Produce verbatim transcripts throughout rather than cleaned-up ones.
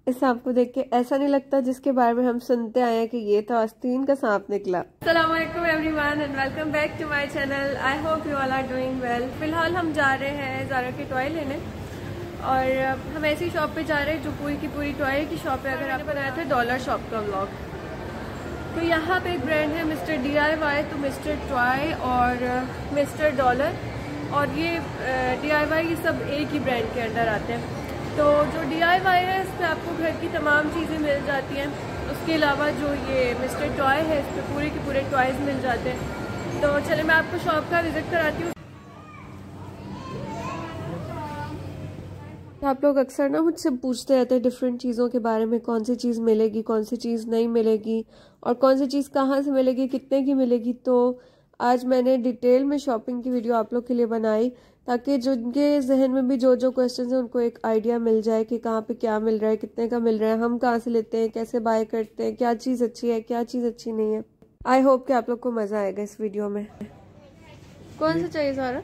इस सांप को देख के ऐसा नहीं लगता जिसके बारे में हम सुनते आए हैं कि ये तो आस्तीन का सांप निकला। अस्सलाम वालेकुम everyone and welcome back to my channel. I hope you all are doing well. फिलहाल हम जा रहे हैं ज़ारा के टॉय लेने और हम ऐसी शॉप पे जा रहे हैं जो पूरी की पूरी टॉय की शॉप है। अगर आपने बनाया था डॉलर शॉप का व्लॉग, तो यहाँ पे एक ब्रांड है मिस्टर डी आई वाई, तो मिस्टर टॉय और मिस्टर डॉलर और ये डी आई वाई, ये सब एक ही ब्रांड के अंडर आते हैं। तो जो डी आई वाई है इसमें आपको घर की तमाम चीज़ें मिल जाती हैं। उसके अलावा जो ये मिस्टर टॉय है इस पर पूरे के पूरे टॉयज़ मिल जाते हैं। तो चलिए मैं आपको शॉप का विज़िट कराती हूँ। आप लोग अक्सर ना मुझसे पूछते रहते हैं डिफरेंट चीज़ों के बारे में, कौन सी चीज़ मिलेगी, कौन सी चीज़ नहीं मिलेगी और कौन सी चीज़ कहाँ से मिलेगी, कितने की मिलेगी। तो आज मैंने डिटेल में शॉपिंग की वीडियो आप लोग के लिए बनाई ताकि जिनके जहन में भी जो जो क्वेश्चन हैं उनको एक आइडिया मिल जाए कि कहाँ पे क्या मिल रहा है, कितने का मिल रहा है, हम कहाँ से लेते हैं, कैसे बाय करते हैं, क्या चीज़ अच्छी है, क्या चीज़ अच्छी नहीं है। आई होप कि आप लोग को मज़ा आएगा इस वीडियो में। कौन सा चाहिए सारा?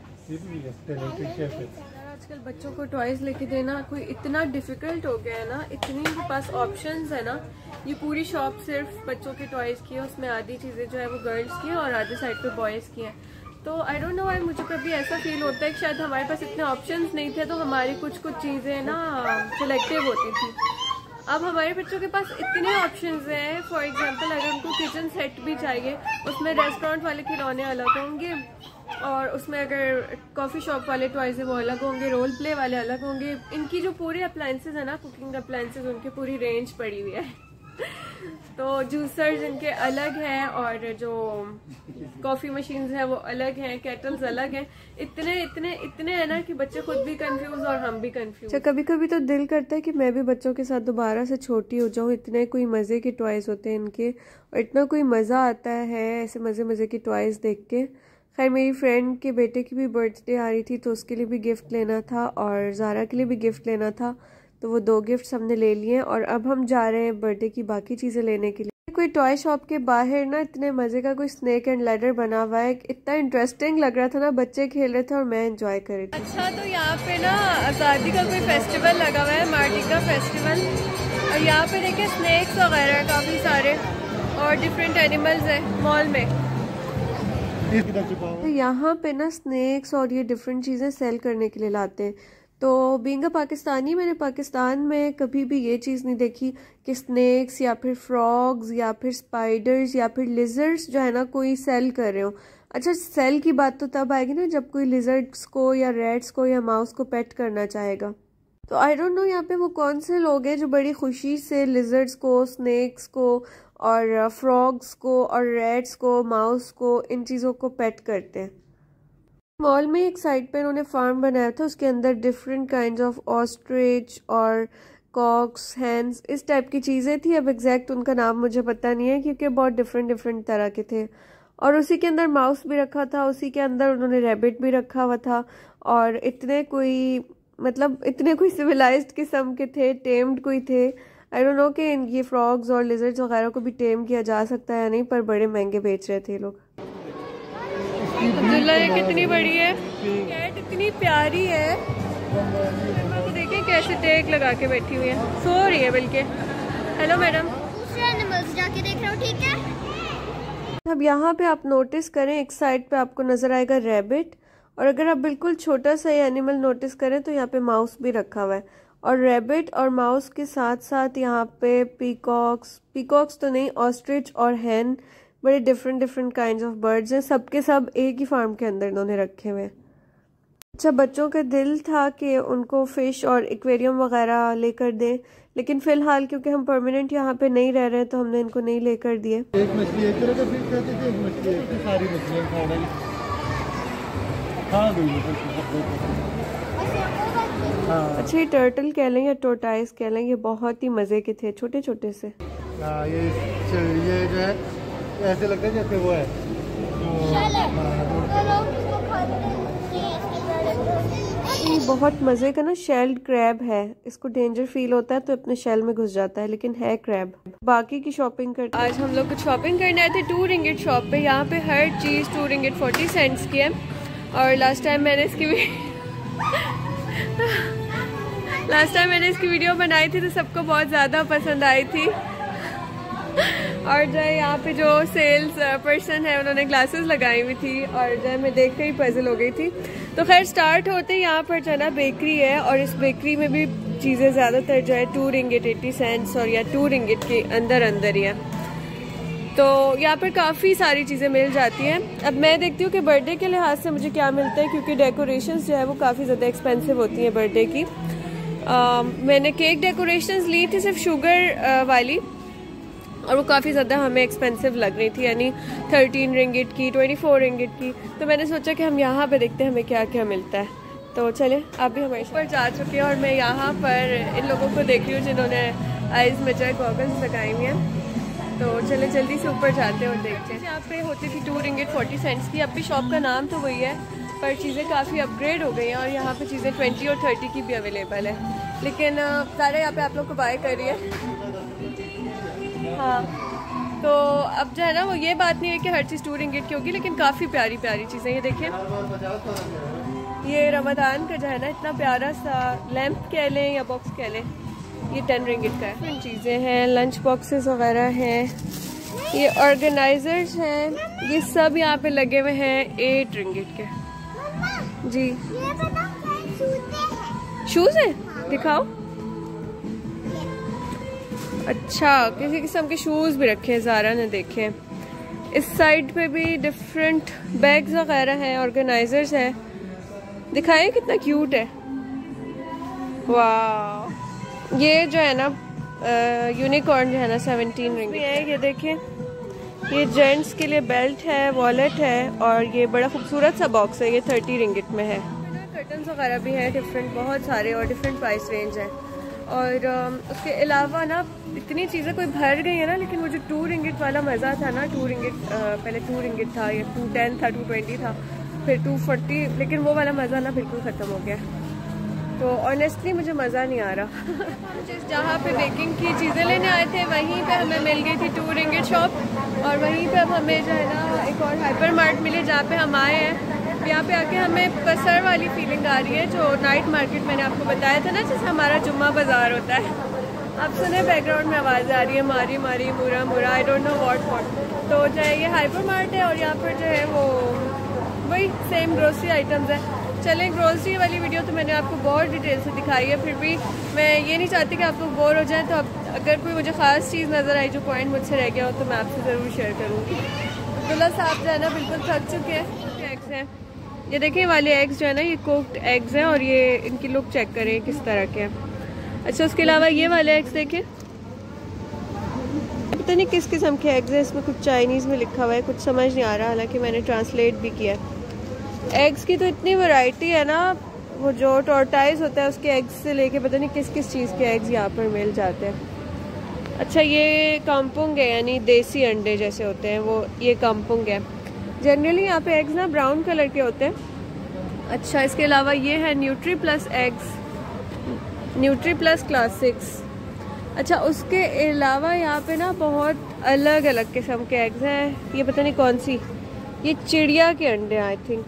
आजकल बच्चों को टॉयज लेके देना कोई इतना डिफिकल्ट हो गया है ना, इतनी इनके पास ऑप्शंस है ना। ये पूरी शॉप सिर्फ बच्चों के टॉयज की है, उसमें आधी चीज़ें जो है वो गर्ल्स की है और आधी साइड पे बॉयज़ की हैं। तो आई डोंट नो, मुझे कभी ऐसा फील होता है कि शायद हमारे पास इतने ऑप्शंस नहीं थे तो हमारी कुछ कुछ चीज़ें ना सिलेक्टिव होती थी। अब हमारे बच्चों के पास इतने ऑप्शंस हैं। फॉर एग्जांपल अगर उनको किचन सेट भी चाहिए, उसमें रेस्टोरेंट वाले खिलौने अलग होंगे और उसमें अगर कॉफ़ी शॉप वाले टॉयज है वो अलग होंगे, रोल प्ले वाले अलग होंगे। इनकी जो पूरे अप्लायंसेज है ना, कुकिंग अप्लायंसेज, उनकी पूरी रेंज पड़ी हुई है। तो जूसर्स इनके अलग हैं और जो कॉफ़ी मशीन्स हैं वो अलग हैं, केटल्स अलग हैं। इतने इतने इतने हैं ना कि बच्चे खुद भी कंफ्यूज और हम भी कंफ्यूज। अच्छा, कभी कभी तो दिल करता है कि मैं भी बच्चों के साथ दोबारा से छोटी हो जाऊं। इतने कोई मज़े के टॉयज़ होते हैं इनके और इतना कोई मज़ा आता है ऐसे मज़े मज़े की टॉयज़ देख के। खैर, मेरी फ्रेंड के बेटे की भी बर्थडे आ रही थी तो उसके लिए भी गिफ्ट लेना था और ज़ारा के लिए भी गिफ्ट लेना था, तो वो दो गिफ्ट्स हमने ले लिए और अब हम जा रहे हैं बर्थडे की बाकी चीज़ें लेने के लिए। कोई टॉय शॉप के बाहर ना इतने मज़े का कोई स्नेक एंड लैडर बना हुआ है, इतना इंटरेस्टिंग लग रहा था ना, बच्चे खेल रहे थे और मैं एंजॉय कर रही थी। अच्छा, तो यहाँ पे ना आज़ादी का कोई फेस्टिवल लगा हुआ है, मार्डी का फेस्टिवल, और यहाँ पे देखिए स्नेक्स वगैरह काफ़ी सारे और डिफरेंट एनिमल्स हैं मॉल में। तो यहाँ पे ना स्नेक्स और ये डिफरेंट चीज़ें सेल करने के लिए लाते हैं। तो बीइंग अ पाकिस्तानी, मैंने पाकिस्तान में कभी भी ये चीज़ नहीं देखी कि स्नेक्स या फिर फ्रॉग्स या फिर स्पाइडर्स या फिर लिजर्ड्स जो है ना कोई सेल कर रहे हो। अच्छा, सेल की बात तो तब आएगी ना जब कोई लिजर्ड्स को या रैट्स को या माउस को पेट करना चाहेगा। तो आई डोंट नो यहाँ पे वो कौन से लोग हैं जो बड़ी खुशी से लिजर्ड्स को, स्नेक्स को और फ्रॉग्स को और रैट्स को, माउस को, इन चीज़ों को पेट करते हैं। मॉल में एक साइड पे उन्होंने फार्म बनाया था, उसके अंदर डिफरेंट काइंड्स ऑफ ऑस्ट्रिच और कॉक्स, हैंस, इस टाइप की चीज़ें थी। अब एग्जैक्ट उनका नाम मुझे पता नहीं है क्योंकि बहुत डिफरेंट डिफरेंट तरह के थे। और उसी के अंदर माउस भी रखा था, उसी के अंदर उन्होंने रैबिट भी रखा हुआ था और इतने कोई मतलब इतने कोई सिविलाइज्ड किस्म के थे, टेम्ड कोई थे। आई डोंट नो कि ये फ्रॉग्स और लिजर्ड्स वगैरह को भी टेम किया जा सकता है या नहीं, पर बड़े महंगे बेच रहे थे लोग। अब्दुल्ला, ये कितनी बड़ी है, कैट इतनी प्यारी है, तो देखिए कैसे टेक लगा के बैठी हुई है, सो रही है बल्कि। हेलो मैडम, जाके देख रहा हूँ, ठीक है। अब यहाँ पे आप नोटिस करें, एक साइड पे आपको नजर आएगा रैबिट और अगर आप बिल्कुल छोटा सा ये एनिमल नोटिस करें तो यहाँ पे माउस भी रखा हुआ है। और रैबिट और माउस के साथ साथ यहाँ पे पीकॉक्स, पीकॉक्स तो नहीं, ऑस्ट्रिच और हैन, बड़े different different kinds of birds हैं। सबके सब एक ही फार्म के अंदर इन्होंने रखे हुए हैं। अच्छा, बच्चों का दिल था कि उनको फिश और एक्वेरियम वगैरह लेकर दें, लेकिन फ़िलहाल क्योंकि हम परमानेंट यहाँ पे नहीं रह रहे हैं तो हमने इनको नहीं लेकर दिए। एक मछली एक तरह का फिश खाते थे, एक मछली एक, सारी मछलियाँ खा रही। हाँ, अच्छा, ये टर्टल कह लें या टोर्टाइस कह लें, ये बहुत ही मज़े के थे, छोटे छोटे से। हाँ, ये ये जो है ऐसे लगता है जैसे वो है ये बहुत मज़े का ना शेल्ड क्रैब है। इसको डेंजर फील होता है तो अपने शेल में घुस जाता है, लेकिन है क्रैब। बाकी की शॉपिंग करते आज हम लोग कुछ शॉपिंग करने आए थे टू रिंगिट शॉप पे। यहाँ पे हर चीज़ टू रिंगिट फोर्टी सेंट्स की है और लास्ट टाइम मैंने इसकी भी लास्ट टाइम मैंने इसकी वीडियो बनाई थी तो सबको बहुत ज़्यादा पसंद आई थी। और जो है यहाँ पे जो सेल्स पर्सन है उन्होंने ग्लासेस लगाई हुई थी और जो है मैं देख के ही पजल हो गई थी। तो खैर स्टार्ट होते ही यहाँ पर जो है ना बेकरी है और इस बेकरी में भी चीज़ें ज़्यादातर जो है टू रिंगिट एट्टी सेंट्स और या टू रिंगिट के अंदर अंदर ही है। तो यहाँ पर काफ़ी सारी चीज़ें मिल जाती हैं। अब मैं देखती हूँ कि बर्थडे के लिहाज से मुझे क्या मिलता है, क्योंकि डेकोरेशंस जो है वो काफ़ी ज़्यादा एक्सपेंसिव होती हैं बर्थडे की। आ, मैंने केक डेकोरेशंस ली थी सिर्फ शुगर आ, वाली, और वो काफ़ी ज़्यादा हमें एक्सपेंसिव लग रही थी, यानी थर्टीन रिंगिट की, ट्वेंटी फोर रिंगिट की। तो मैंने सोचा कि हम यहाँ पे देखते हैं हमें क्या क्या मिलता है। तो चले, आप भी हमारे पर जा चुके हैं और मैं यहाँ पर इन लोगों को देख रही हूँ जिन्होंने आइज मेजर गॉगल्स लगाई हुई हैं। तो चले जल्दी से ऊपर जाते हैं और देखते हैं। यहाँ पे होती थी टू रिंगिट फोर्टी सेंट्स की, अब भी शॉप का नाम तो वही है पर चीज़ें काफ़ी अपग्रेड हो गई हैं और यहाँ पे चीज़ें ट्वेंटी और थर्टी की भी अवेलेबल है। लेकिन सारे यहाँ पे आप लोग को बाय कर रही है। हाँ, तो अब जो है ना वो ये बात नहीं है कि हर चीज़ टू रिंगिट की होगी, लेकिन काफ़ी प्यारी प्यारी चीज़ें। ये देखिए, ये रमदान का जो है ना इतना प्यारा सा लैंप कह लें या बॉक्स कह लें, ये टेन रिंगिट का है। इन चीज़ें हैं, लंच बॉक्सेस वगैरह हैं, ये ऑर्गेनाइजर्स हैं, ये सब यहाँ पे लगे हुए हैं एट रिंगिट के। जी, शूज़ हैं, दिखाओ। अच्छा, किसी किस्म के शूज़ भी रखे हैं, ज़ारा ने देखे। इस साइड पे भी डिफरेंट बैग्स वगैरह हैं, ऑर्गेनाइजर्स हैं। दिखाएं कितना क्यूट है, वाह। ये जो है ना यूनिकॉर्न जो है ना सेवनटीन रिंग है। ये देखें, ये जेंट्स के लिए बेल्ट है, वॉलेट है और ये बड़ा खूबसूरत सा बॉक्स है, ये थर्टी रिंगिट में है। कर्टन्स वगैरह भी हैं डिफरेंट, बहुत सारे और डिफरेंट प्राइस रेंज है। और उसके अलावा ना इतनी चीज़ें कोई भर गई है ना, लेकिन वो जो टू रिंगिट वाला मज़ा था ना, टू रिंगिट पहले टू रिंगिट था, या टू टेन था, टू ट्वेंटी था, फिर टू फोर्टी, लेकिन वो वाला मज़ा ना बिल्कुल ख़त्म हो गया। तो ऑनेस्टली मुझे मज़ा नहीं आ रहा। जिस जहाँ पे बेकिंग की चीज़ें लेने आए थे वहीं पे हमें मिल गई थी टू रिंगिट शॉप, और वहीं पे अब हमें जो है ना एक और हाइपर मार्ट मिले जहाँ पे हम आए हैं। यहाँ पे आके हमें कसर वाली फीलिंग आ रही है, जो नाइट मार्केट मैंने आपको बताया था ना, जैसे हमारा जुम्मा बाज़ार होता है। आप सुने बैकग्राउंड में आवाज़ आ रही है, मारी मारी मुरा मुरा, I don't know what what. तो जो है ये हाइपर मार्ट है और यहाँ पर जो है वो वही सेम ग्रोसरी आइटम्स है। चलें, ग्रोसरी वाली वीडियो तो मैंने आपको बहुत डिटेल से दिखाई है, फिर भी मैं ये नहीं चाहती कि आप लोग बोर हो जाएं। तो अब अगर कोई मुझे ख़ास चीज़ नज़र आई जो पॉइंट मुझसे रह गया हो तो मैं आपसे ज़रूर शेयर करूँगी। अब्दुल्ला साहब जो है ना बिल्कुल थक चुके हैं। एग्स हैं, ये देखें वाले एग्स जो है ना, ये कुक्ड एग्स हैं और ये इनकी लुक चेक करें किस तरह के हैं। अच्छा, उसके अलावा ये वाले एग्स देखें, पता नहीं किस किस्म के एग्स हैं, इसमें कुछ चाइनीज़ में लिखा हुआ है, कुछ समझ नहीं आ रहा, हालांकि मैंने ट्रांसलेट भी किया। एग्स की तो इतनी वैरायटी है ना, वो जो टॉर्टाइज होता है उसके एग्स से लेके पता नहीं किस किस चीज़ के एग्स यहाँ पर मिल जाते हैं। अच्छा, ये काम्पुंग है, यानी देसी अंडे जैसे होते हैं वो, ये काम्पुंग है। जनरली यहाँ पे एग्स ना ब्राउन कलर के होते हैं। अच्छा, इसके अलावा ये है Nutri Plus eggs, Nutri Plus classics. अच्छा, उसके अलावा यहाँ पे ना बहुत अलग अलग किस्म के एग्स हैं। ये पता नहीं कौन सी, ये चिड़िया के अंडे आई थिंक।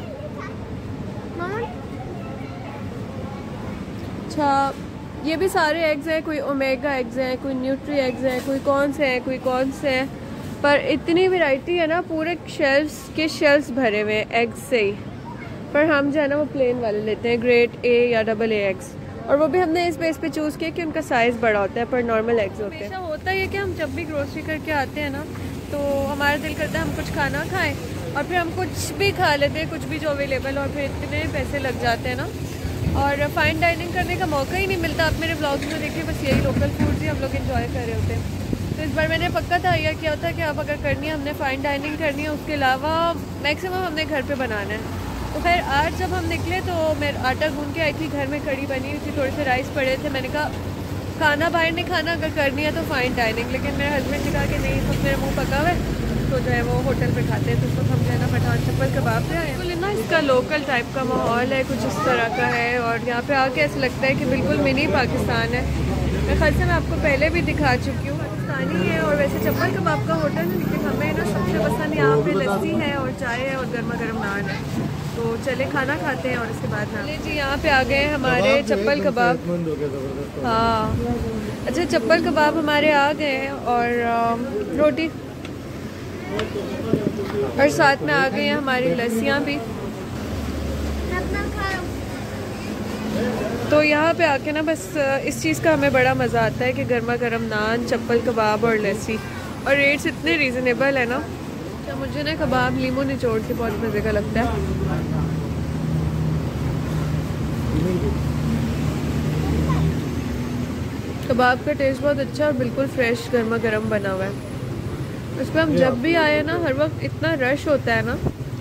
अच्छा, ये भी सारे एग्स हैं, कोई ओमेगा एग्स हैं, कोई न्यूट्री एग्स हैं, कोई कौन से हैं, कोई कौन से हैं, पर इतनी वैरायटी है ना, पूरे शेल्फ्स के शेल्फ्स भरे हुए हैं एग्स से ही। पर हम जो है ना वो प्लेन वाले लेते हैं, ग्रेड ए या डबल ए एग्स, और वो भी हमने इस बेस पे चूज़ किया कि उनका साइज़ बड़ा होता है पर नॉर्मल एग्स होते हैं। होता है कि हम जब भी ग्रोसरी करके आते हैं ना तो हमारा दिल करता है हम कुछ खाना खाएं और फिर हम कुछ भी खा लेते हैं, कुछ भी जो अवेलेबल, और फिर इतने पैसे लग जाते हैं ना, और फाइन डाइनिंग करने का मौका ही नहीं मिलता। आप मेरे ब्लॉग्स में देखिए, बस यही लोकल फूड्स ही हम लोग एंजॉय कर रहे होते हैं। तो इस बार मैंने पक्का था यह क्या होता है कि अब अगर करनी है हमने फ़ाइन डाइनिंग करनी है, उसके अलावा मैक्सिमम हमने घर पे बनाना है। तो खैर आज जब हम निकले तो मैं आटा गूंद के आई थी, घर में कड़ी बनी हुई थी, थोड़े से राइस पड़े थे। मैंने कहा खाना बाहर नहीं खाना, अगर करनी है तो फ़ाइन डाइनिंग। लेकिन मेरे हस्बैंड ने कहा कि नहीं, तो मेरे मुँह पका हुआ है, तो जो है वो होटल पे खाते हैं। तो उसको हम जो है ना पठान चप्पल कबाब पे आए। बिल्कुल ना इसका लोकल टाइप का माहौल है, कुछ इस तरह का है, और यहाँ पे आके ऐसा लगता है कि बिल्कुल मिनी पाकिस्तान है। मैं ख्याल से मैं आपको पहले भी दिखा चुकी हूँ। पाकिस्तानी है और वैसे चप्पल कबाब का होटल है, लेकिन हमें ना सबसे पसंद यहाँ पे लस्सी है और चाय है और गर्मा गर्म नान है। तो चले खाना खाते हैं और उसके बाद ना जी यहाँ पे आ गए हमारे चप्पल कबाब। हाँ अच्छा, चप्पल कबाब हमारे आ गए हैं और रोटी और साथ में आ गई हैं हमारी लस्सियाँ भी। तो यहाँ पे आके ना बस इस चीज़ का हमें बड़ा मज़ा आता है कि गर्मा गर्म नान, चप्पल कबाब और लस्सी, और रेट्स इतने रीज़नेबल है ना। तो मुझे ना कबाब लीमू निचोड़ के बहुत मज़े का लगता है। कबाब का टेस्ट बहुत अच्छा और बिल्कुल फ्रेश गर्मा गर्म बना हुआ है। उस पर हम जब भी आए ना, हर वक्त इतना रश होता है ना।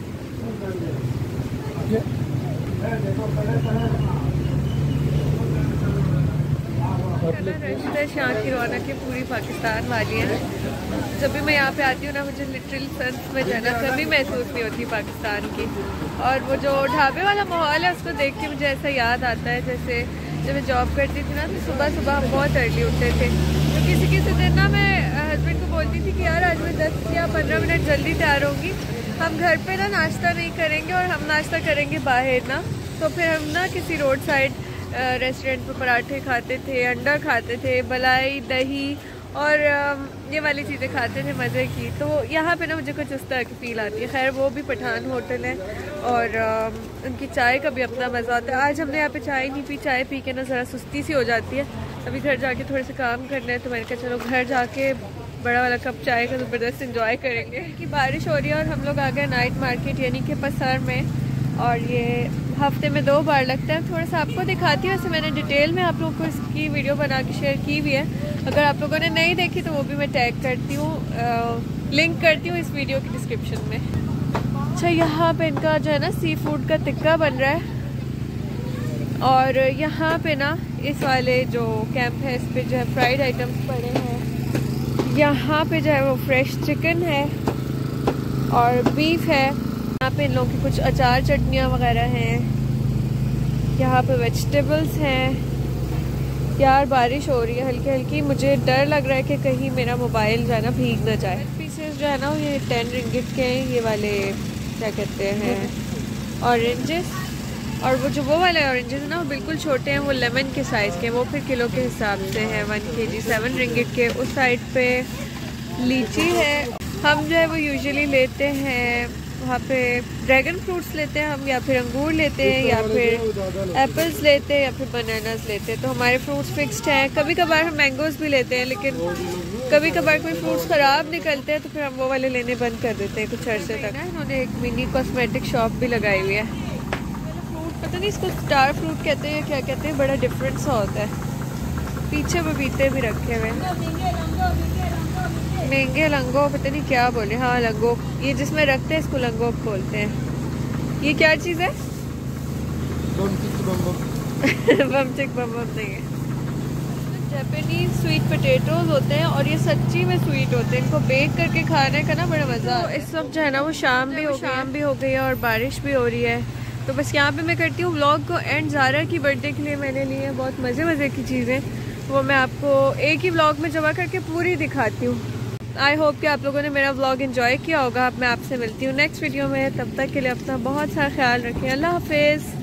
रश रश यहाँ की रौनक पूरी पाकिस्तान वाली है। जब भी मैं यहाँ पे आती हूँ ना, मुझे लिटरली सेंस में जाना कभी महसूस नहीं होती पाकिस्तान की। और वो जो ढाबे वाला माहौल है उसको देख के मुझे ऐसा याद आता है जैसे जब मैं जॉब करती थी ना, तो सुबह सुबह हम बहुत अर्ली उठते थे। तो किसी किसी दिन ना मैं हस्बैंड को बोलती थी कि यार आज मैं दस या पंद्रह मिनट जल्दी तैयार होंगी, हम घर पे ना नाश्ता नहीं करेंगे और हम नाश्ता करेंगे बाहर ना। तो फिर हम ना किसी रोड साइड रेस्टोरेंट पे पराठे खाते थे, अंडा खाते थे, मलाई, दही और ये वाली चीज़ें खाते थे मज़े की। तो यहाँ पे ना मुझे कुछ उस तरह की फील आती है। खैर वो भी पठान होटल है और उनकी चाय का भी अपना मज़ा आता है। आज हमने यहाँ पे चाय नहीं पी, चाय पी के ना ज़रा सुस्ती सी हो जाती है। अभी घर जाके थोड़े से काम करना है, तो मैंने कहा चलो घर जाके बड़ा वाला कप चाय का ज़बरदस्त इंजॉय करेंगे। कि बारिश हो रही है और हम लोग आ गए नाइट मार्केट यानी कि पसार में, और ये हफ्ते में दो बार लगता है। थोड़ा सा आपको दिखाती हूँ, वैसे मैंने डिटेल में आप लोगों को इसकी वीडियो बना के शेयर की हुई है। अगर आप लोगों ने नहीं देखी तो वो भी मैं टैग करती हूँ, लिंक करती हूँ इस वीडियो की डिस्क्रिप्शन में। अच्छा, यहाँ पे इनका जो है ना सी फूड का टिक्का बन रहा है, और यहाँ पे ना इस वाले जो कैंप है इस पे जो है फ्राइड आइटम्स पड़े हैं। यहाँ पे जो है वो फ्रेश चिकन है और बीफ है। यहाँ पे इन लोगों की कुछ अचार चटनियाँ वगैरह हैं। यहाँ पे वेजिटेबल्स हैं। यार बारिश हो रही है हल्की हल्की, मुझे डर लग रहा है कि कहीं मेरा मोबाइल जो है ना भीग ना जाए। पीसेस जो है ना ये टेन रिंगिट के हैं, ये वाले क्या कहते हैं ऑरेंजेस, और वो जो वो वाले ऑरेंजेस है ना वो बिल्कुल छोटे हैं, वो लेमन के साइज़ के, वो फिर किलो के हिसाब से हैं, वन के जी सेवन रिंगिट के। उस साइड पे लीची है। हम जो है वो यूजुअली लेते हैं वहाँ पे ड्रैगन फ्रूट्स लेते हैं हम, या फिर अंगूर लेते हैं, या फिर एप्पल्स लेते हैं, या फिर बनानास लेते हैं। तो हमारे फ्रूट्स फिक्स्ड हैं। कभी कभार हम मैंगोज़ भी लेते हैं, लेकिन कभी कभार कोई फ्रूट्स ख़राब निकलते हैं तो फिर हम वो वाले लेने बंद कर देते हैं कुछ अर्से तक। इन्होंने एक मिनी कॉस्मेटिक शॉप भी लगाई हुई है। फ्रूट पता नहीं इसको स्टार फ्रूट कहते हैं या क्या कहते हैं, बड़ा डिफरेंट सा होता है। पीछे पपीते भी रखे हुए हैं, महंगे लंगो पता नहीं क्या बोले। हाँ लंगो, ये जिसमें रखते हैं इसको लंगो बोलते हैं। ये क्या चीज़ है? बमचिक बम बम नहीं है, जापानीज स्वीट पोटैटोज होते हैं और ये सच्ची में स्वीट होते हैं। इनको बेक करके खाने का ना बड़ा मज़ा। तो इस वक्त जो है ना वो शाम भी हो शाम भी हो गई है और बारिश भी हो रही है। तो बस यहाँ पे मैं करती हूँ व्लॉग को एंड। ज़ारा की बर्थडे के लिए मैंने ली है बहुत मज़े मज़े की चीज़ें, वो मैं आपको एक ही व्लॉग में जमा करके पूरी दिखाती हूँ। आई होप कि आप लोगों ने मेरा व्लॉग एंजॉय किया होगा। अब मैं आपसे मिलती हूँ नेक्स्ट वीडियो में, तब तक के लिए अपना बहुत सारा ख्याल रखें। अल्लाह हाफिज़।